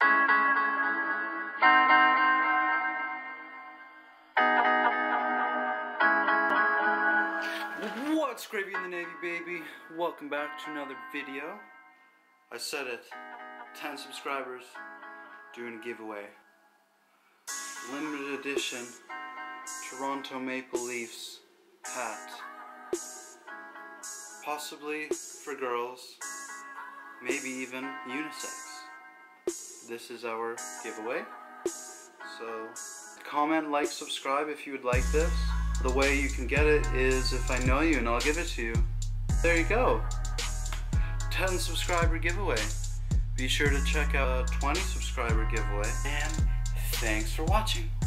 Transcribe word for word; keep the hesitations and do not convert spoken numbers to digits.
What's gravy in the Navy, baby? Welcome back to another video. I said it, ten subscribers, doing a giveaway. Limited edition Toronto Maple Leafs hat. Possibly for girls, maybe even unisex. This is our giveaway. So comment, like, subscribe if you would like this. The way you can get it is if I know you and I'll give it to you. There you go. ten subscriber giveaway. Be sure to check out a twenty subscriber giveaway. And thanks for watching.